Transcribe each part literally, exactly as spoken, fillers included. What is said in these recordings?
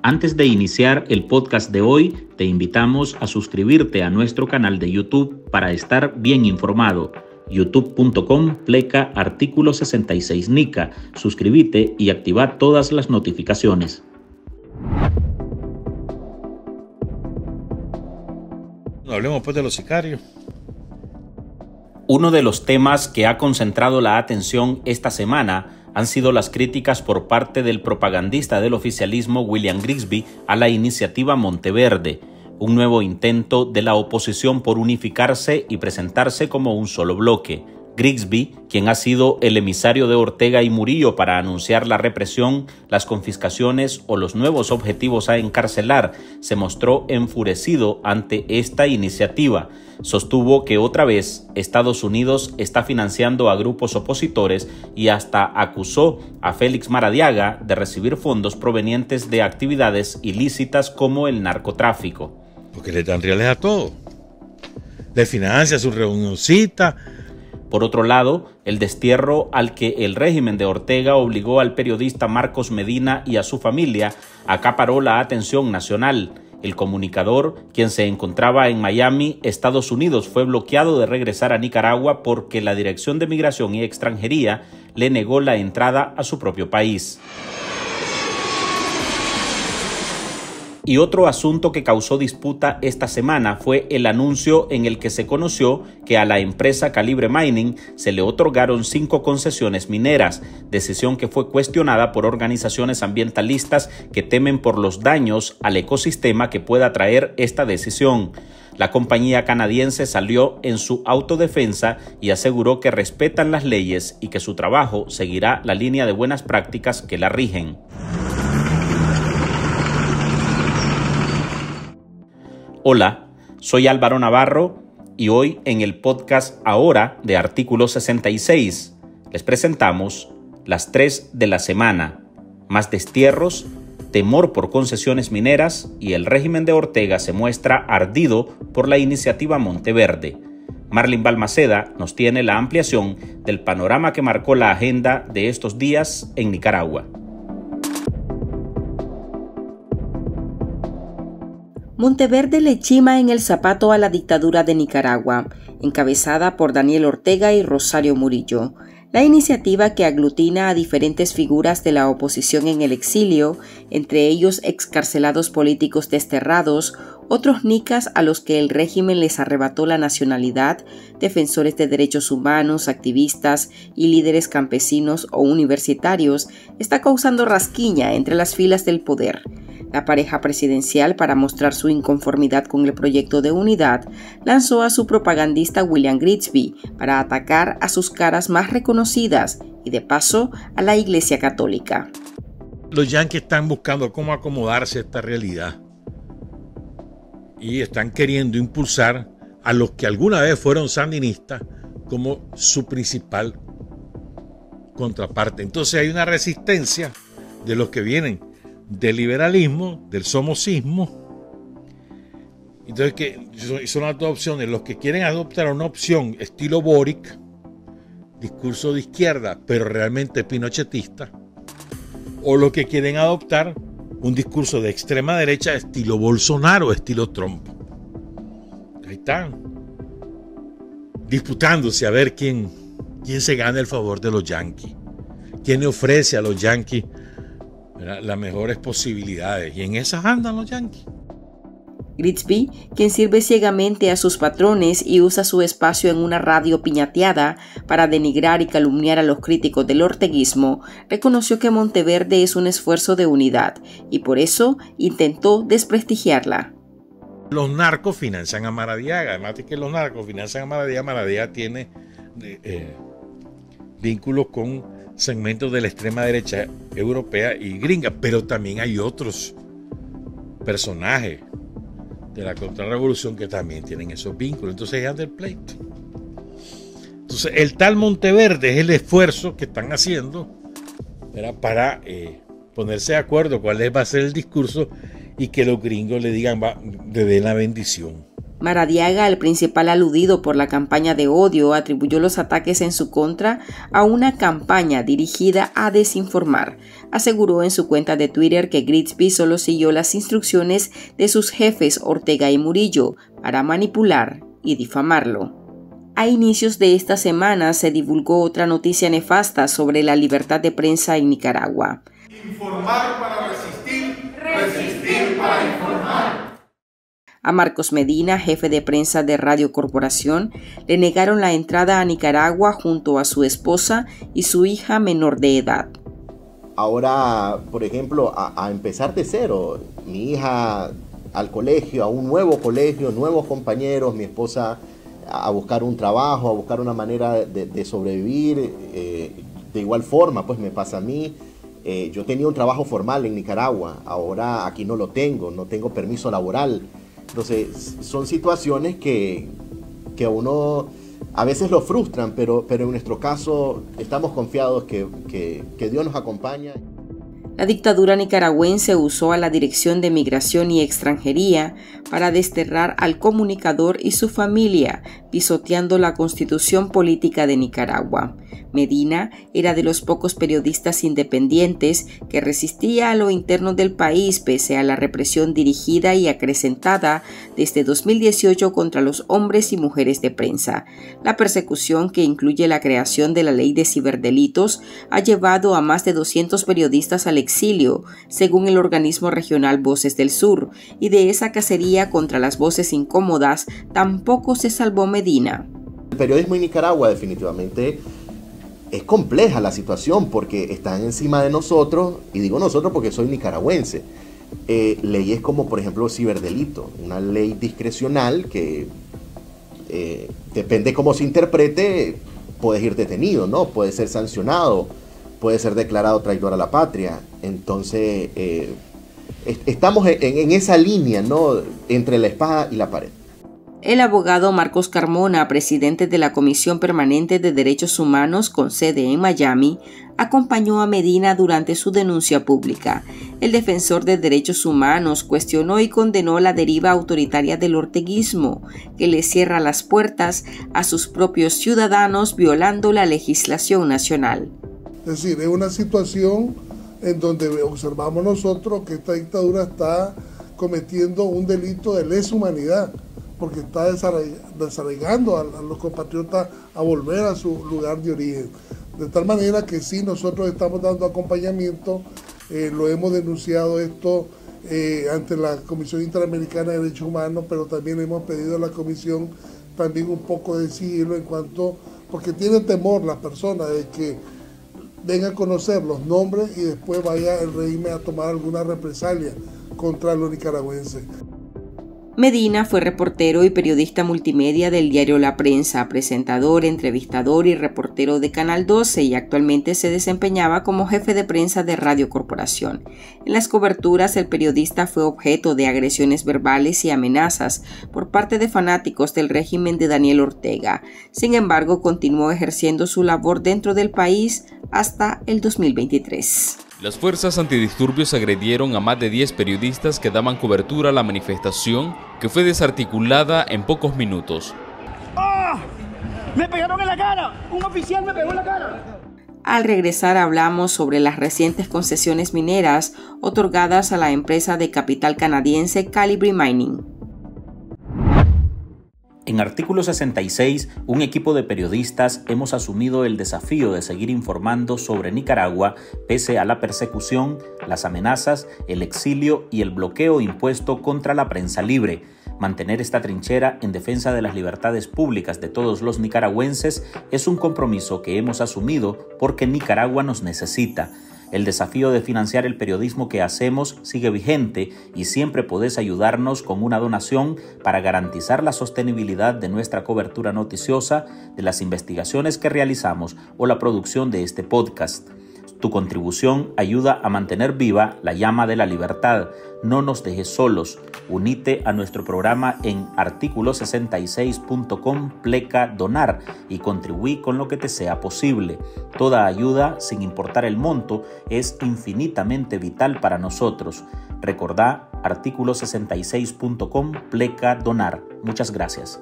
Antes de iniciar el podcast de hoy, te invitamos a suscribirte a nuestro canal de YouTube para estar bien informado. youtube punto com pleca artículo sesenta y seis Nica. Suscríbete y activa todas las notificaciones. Hablemos pues de los sicarios. Uno de los temas que ha concentrado la atención esta semana han sido las críticas por parte del propagandista del oficialismo William Grigsby a la iniciativa Monteverde, un nuevo intento de la oposición por unificarse y presentarse como un solo bloque. Grigsby, quien ha sido el emisario de Ortega y Murillo para anunciar la represión, las confiscaciones o los nuevos objetivos a encarcelar, se mostró enfurecido ante esta iniciativa. Sostuvo que otra vez Estados Unidos está financiando a grupos opositores y hasta acusó a Félix Maradiaga de recibir fondos provenientes de actividades ilícitas como el narcotráfico. Porque le dan reales a todo. Le financia su reunioncita. Por otro lado, el destierro al que el régimen de Ortega obligó al periodista Marcos Medina y a su familia acaparó la atención nacional. El comunicador, quien se encontraba en Miami, Estados Unidos, fue bloqueado de regresar a Nicaragua porque la Dirección de Migración y Extranjería le negó la entrada a su propio país. Y otro asunto que causó disputa esta semana fue el anuncio en el que se conoció que a la empresa Calibre Mining se le otorgaron cinco concesiones mineras, decisión que fue cuestionada por organizaciones ambientalistas que temen por los daños al ecosistema que pueda traer esta decisión. La compañía canadiense salió en su autodefensa y aseguró que respetan las leyes y que su trabajo seguirá la línea de buenas prácticas que la rigen. Hola, soy Álvaro Navarro y hoy en el podcast Ahora de Artículo sesenta y seis les presentamos las tres de la semana: más destierros, temor por concesiones mineras y el régimen de Ortega se muestra ardido por la iniciativa Monteverde. Marlin Balmaceda nos tiene la ampliación del panorama que marcó la agenda de estos días en Nicaragua. Monteverde le chima en el zapato a la dictadura de Nicaragua, encabezada por Daniel Ortega y Rosario Murillo. La iniciativa, que aglutina a diferentes figuras de la oposición en el exilio, entre ellos excarcelados políticos desterrados, otros nicas a los que el régimen les arrebató la nacionalidad, defensores de derechos humanos, activistas y líderes campesinos o universitarios, está causando rasquiña entre las filas del poder. La pareja presidencial, para mostrar su inconformidad con el proyecto de unidad, lanzó a su propagandista William Grigsby para atacar a sus caras más reconocidas y, de paso, a la Iglesia Católica. Los yanquis están buscando cómo acomodarse a esta realidad y están queriendo impulsar a los que alguna vez fueron sandinistas como su principal contraparte. Entonces hay una resistencia de los que vienen del liberalismo, del somocismo. Entonces, que son las dos opciones: los que quieren adoptar una opción estilo Boric, discurso de izquierda pero realmente pinochetista, o los que quieren adoptar un discurso de extrema derecha estilo Bolsonaro, estilo Trump. Ahí están disputándose a ver quién, quién se gana el favor de los yanquis, quién le ofrece a los yanquis las mejores posibilidades, y en esas andan los yanquis. Grigsby, quien sirve ciegamente a sus patrones y usa su espacio en una radio piñateada para denigrar y calumniar a los críticos del orteguismo, reconoció que Monteverde es un esfuerzo de unidad y por eso intentó desprestigiarla. Los narcos financian a Maradiaga, además de que los narcos financian a Maradiaga, Maradiaga tiene eh, vínculos con segmentos de la extrema derecha europea y gringa, pero también hay otros personajes de la contrarrevolución que también tienen esos vínculos. Entonces es del pleito. Entonces el tal Monteverde es el esfuerzo que están haciendo, ¿verdad?, para eh, ponerse de acuerdo cuál va a ser el discurso y que los gringos le digan, va, le den la bendición. Maradiaga, el principal aludido por la campaña de odio, atribuyó los ataques en su contra a una campaña dirigida a desinformar. Aseguró en su cuenta de Twitter que Grigsby solo siguió las instrucciones de sus jefes Ortega y Murillo para manipular y difamarlo. A inicios de esta semana se divulgó otra noticia nefasta sobre la libertad de prensa en Nicaragua. Informar para resistir, resistir para informar. A Marcos Medina, jefe de prensa de Radio Corporación, le negaron la entrada a Nicaragua junto a su esposa y su hija menor de edad. Ahora, por ejemplo, a, a empezar de cero, mi hija al colegio, a un nuevo colegio, nuevos compañeros, mi esposa a buscar un trabajo, a buscar una manera de, de sobrevivir. Eh, de igual forma, pues me pasa a mí. Eh, yo tenía un trabajo formal en Nicaragua, ahora aquí no lo tengo, no tengo permiso laboral. Entonces, son situaciones que, que a uno a veces lo frustran, pero, pero en nuestro caso estamos confiados que, que, que Dios nos acompaña. La dictadura nicaragüense usó a la Dirección de Migración y Extranjería para desterrar al comunicador y su familia, pisoteando la constitución política de Nicaragua. Medina era de los pocos periodistas independientes que resistía a lo interno del país pese a la represión dirigida y acrecentada desde dos mil dieciocho contra los hombres y mujeres de prensa. La persecución, que incluye la creación de la ley de ciberdelitos, ha llevado a más de doscientos periodistas al exilio, según el organismo regional Voces del Sur, y de esa cacería contra las voces incómodas tampoco se salvó Medina. El periodismo en Nicaragua definitivamente es compleja la situación porque están encima de nosotros, y digo nosotros porque soy nicaragüense, eh, leyes como por ejemplo el ciberdelito, una ley discrecional que eh, depende cómo se interprete, puedes ir detenido, ¿no? Puede ser sancionado, puede ser declarado traidor a la patria. Entonces eh, est- estamos en, en esa línea, ¿no? Entre la espada y la pared. El abogado Marcos Carmona, presidente de la Comisión Permanente de Derechos Humanos con sede en Miami, acompañó a Medina durante su denuncia pública. El defensor de derechos humanos cuestionó y condenó la deriva autoritaria del orteguismo, que le cierra las puertas a sus propios ciudadanos violando la legislación nacional. Es decir, es una situación en donde observamos nosotros que esta dictadura está cometiendo un delito de lesa humanidad, porque está desarraigando a los compatriotas a volver a su lugar de origen. De tal manera que sí, nosotros estamos dando acompañamiento, eh, lo hemos denunciado esto eh, ante la Comisión Interamericana de Derechos Humanos, pero también hemos pedido a la Comisión también un poco de sigilo en cuanto, porque tiene temor las personas de que vengan a conocer los nombres y después vaya el régimen a tomar alguna represalia contra los nicaragüenses. Medina fue reportero y periodista multimedia del diario La Prensa, presentador, entrevistador y reportero de Canal doce, y actualmente se desempeñaba como jefe de prensa de Radio Corporación. En las coberturas, el periodista fue objeto de agresiones verbales y amenazas por parte de fanáticos del régimen de Daniel Ortega. Sin embargo, continuó ejerciendo su labor dentro del país hasta el dos mil veintitrés. Las fuerzas antidisturbios agredieron a más de diez periodistas que daban cobertura a la manifestación, que fue desarticulada en pocos minutos. ¡Oh! ¡Me pegaron en la cara! ¡Un oficial me pegó en la cara! Al regresar hablamos sobre las recientes concesiones mineras otorgadas a la empresa de capital canadiense Calibre Mining. En Artículo sesenta y seis, un equipo de periodistas hemos asumido el desafío de seguir informando sobre Nicaragua pese a la persecución, las amenazas, el exilio y el bloqueo impuesto contra la prensa libre. Mantener esta trinchera en defensa de las libertades públicas de todos los nicaragüenses es un compromiso que hemos asumido porque Nicaragua nos necesita. El desafío de financiar el periodismo que hacemos sigue vigente y siempre podés ayudarnos con una donación para garantizar la sostenibilidad de nuestra cobertura noticiosa, de las investigaciones que realizamos o la producción de este podcast. Tu contribución ayuda a mantener viva la llama de la libertad. No nos dejes solos. Unite a nuestro programa en artículo sesenta y seis punto com pleca donar y contribuí con lo que te sea posible. Toda ayuda, sin importar el monto, es infinitamente vital para nosotros. Recordá artículo sesenta y seis punto com, pleca donar. Muchas gracias.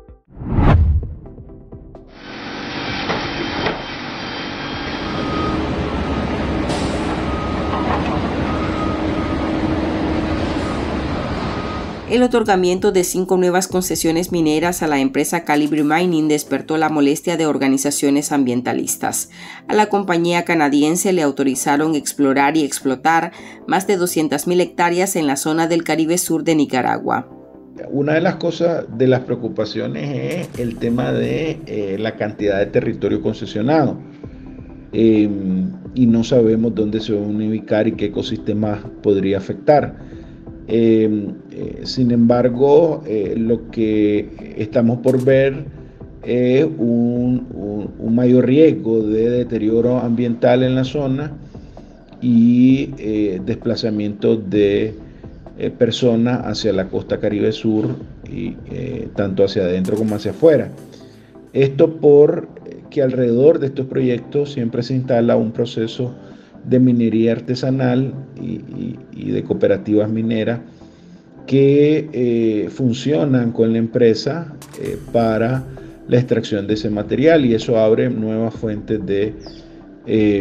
El otorgamiento de cinco nuevas concesiones mineras a la empresa Calibre Mining despertó la molestia de organizaciones ambientalistas. A la compañía canadiense le autorizaron explorar y explotar más de doscientas mil hectáreas en la zona del Caribe Sur de Nicaragua. Una de las cosas, de las preocupaciones es el tema de eh, la cantidad de territorio concesionado. Eh, y no sabemos dónde se van a ubicar y qué ecosistemas podría afectar. Eh, eh, sin embargo, eh, lo que estamos por ver es un, un, un mayor riesgo de deterioro ambiental en la zona y eh, desplazamiento de eh, personas hacia la costa Caribe Sur, y, eh, tanto hacia adentro como hacia afuera. Esto porque alrededor de estos proyectos siempre se instala un proceso de minería artesanal y, y, y de cooperativas mineras que eh, funcionan con la empresa eh, para la extracción de ese material, y eso abre nuevas fuentes de eh,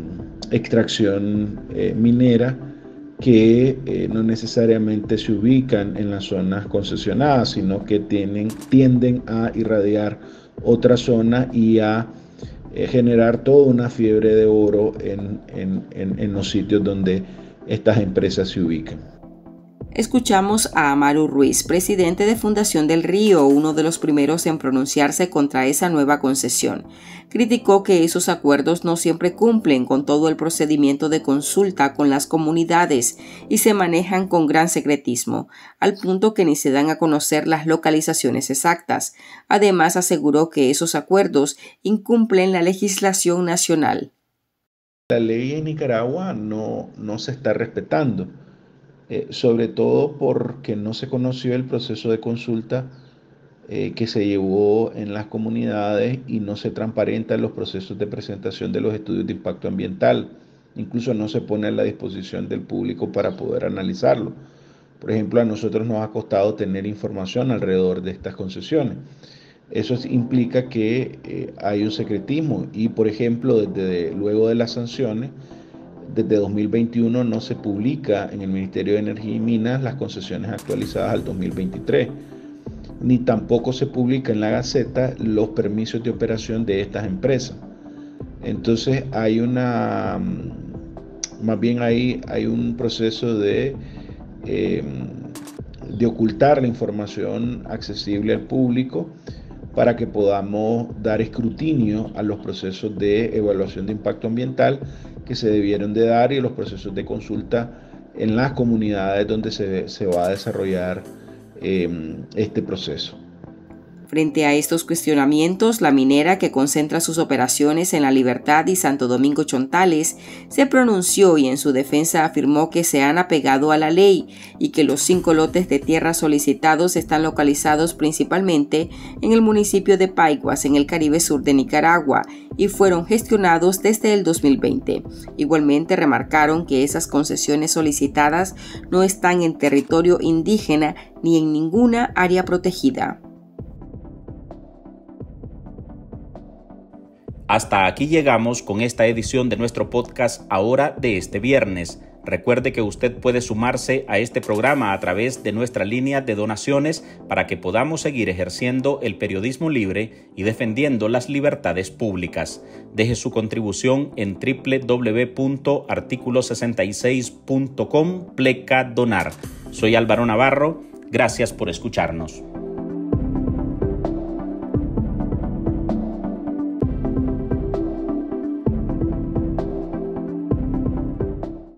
extracción eh, minera que eh, no necesariamente se ubican en las zonas concesionadas, sino que tienen, tienden a irradiar otra zona y a generar toda una fiebre de oro en, en, en, en los sitios donde estas empresas se ubican. Escuchamos a Amaru Ruiz, presidente de Fundación del Río, uno de los primeros en pronunciarse contra esa nueva concesión. Criticó que esos acuerdos no siempre cumplen con todo el procedimiento de consulta con las comunidades y se manejan con gran secretismo, al punto que ni se dan a conocer las localizaciones exactas. Además, aseguró que esos acuerdos incumplen la legislación nacional. La ley en Nicaragua no, no se está respetando. Eh, sobre todo porque no se conoció el proceso de consulta eh, que se llevó en las comunidades y no se transparentan los procesos de presentación de los estudios de impacto ambiental. Incluso no se pone a la disposición del público para poder analizarlo. Por ejemplo, a nosotros nos ha costado tener información alrededor de estas concesiones. Eso implica que eh, hay un secretismo y, por ejemplo, desde luego de las sanciones, desde dos mil veintiuno no se publica en el Ministerio de Energía y Minas las concesiones actualizadas al dos mil veintitrés, ni tampoco se publica en la Gaceta los permisos de operación de estas empresas. Entonces hay una, más bien hay, hay un proceso de, eh, de ocultar la información accesible al público para que podamos dar escrutinio a los procesos de evaluación de impacto ambiental que se debieron de dar y los procesos de consulta en las comunidades donde se, se va a desarrollar eh, este proceso. Frente a estos cuestionamientos, la minera, que concentra sus operaciones en La Libertad y Santo Domingo Chontales, se pronunció y en su defensa afirmó que se han apegado a la ley y que los cinco lotes de tierra solicitados están localizados principalmente en el municipio de Paiguas, en el Caribe Sur de Nicaragua, y fueron gestionados desde el dos mil veinte. Igualmente remarcaron que esas concesiones solicitadas no están en territorio indígena ni en ninguna área protegida. Hasta aquí llegamos con esta edición de nuestro podcast Ahora de este viernes. Recuerde que usted puede sumarse a este programa a través de nuestra línea de donaciones para que podamos seguir ejerciendo el periodismo libre y defendiendo las libertades públicas. Deje su contribución en doble u doble u doble u punto artículo sesenta y seis punto com, pleca donar. Soy Álvaro Navarro. Gracias por escucharnos.